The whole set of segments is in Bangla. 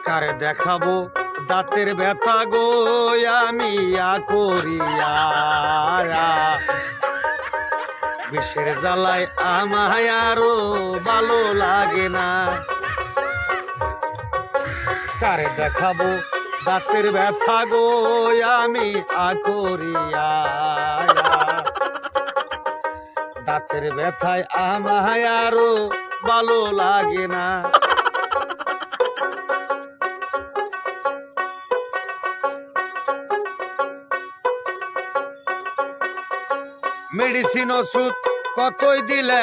কারে দেখাবো দাঁতের ব্যথা গো আমি করিয়া বিষের জ্বালায় আমায় আরো ভালো লাগে না। কারে দেখাবো দাঁতের ব্যথা গো আমি করিয়া দাঁতের ব্যথায় আমায় আরো ভালো লাগে না। মেডিসিন ওষুধ কতই দিলে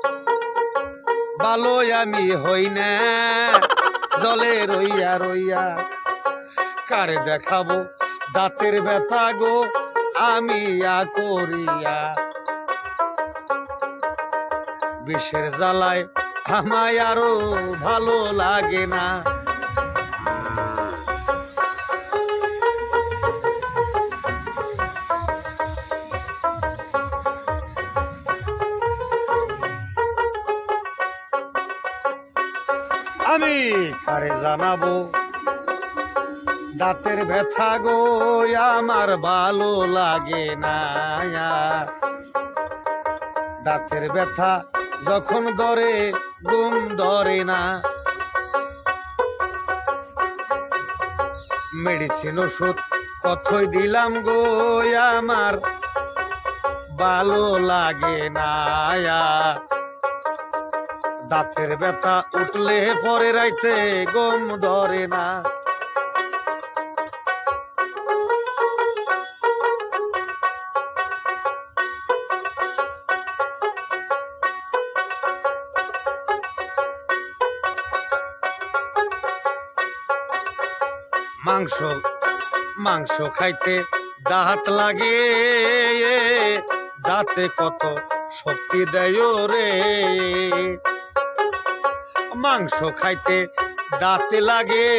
ভালো আমি হই না, জলে রইয়া রইয়া। কারে দেখাবো দাঁতের ব্যথা গো আমি করিয়া বিষের জ্বালায় আমায় আরো ভালো লাগে না। আমি কারে জানাবো দাঁতের ব্যথা গো আমার ভালো লাগে না। দাঁতের ব্যথা যখন ধরে ঘুম ধরে না। মেডিসিন ওষুধ কতই দিলাম গো আমার ভালো লাগে না। দাঁতের ব্যথা উঠলে পরে রাইতে ঘুম ধরে না। মাংস মাংস খাইতে দাঁত লাগে, দাঁতে কত শক্তি দেয় রে। মাংস খাইতে দাঁতে লাগে,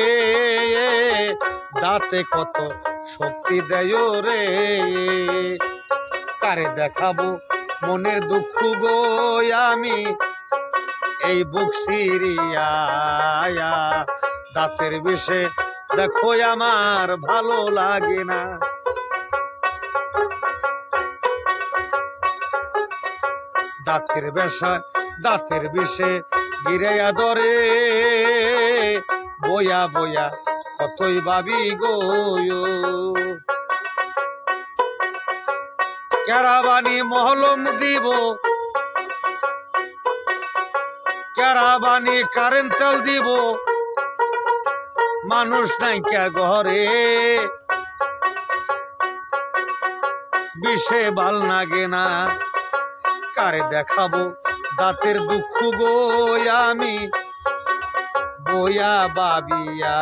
দাঁতে কত শক্তি দেয় রে। কারে দেখাবো মনের দুঃখ গো আমি এই বুক সিরিয়া দাঁতের বিষে দেখো আমার ভালো লাগে না। দাঁতের বেশা দাঁতের বিষে গিরাইয়া ধরে বয়া বয়া কতই ভাবি গো। কেরাবানি মহলম দিব, কেরাবানি কারেন্ট তেল দিব, মানুষ নাই কে ঘরে বিষে ভাল লাগে না। কারে দেখাবো দাঁতের দুঃখ গো আমি বয়া বাবিয়া।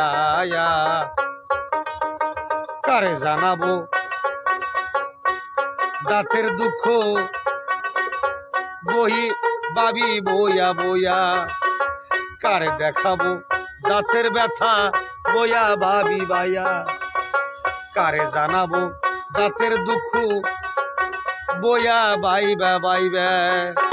কারে জানাবো দাঁতের দুঃখ বহি বাবি বয়া বয়া। কারে দেখাবো দাঁতের ব্যথা বয়া বাবি বায়া। কারে জানাবো দাঁতের দুঃখ বয়া বাইবা বাইবা।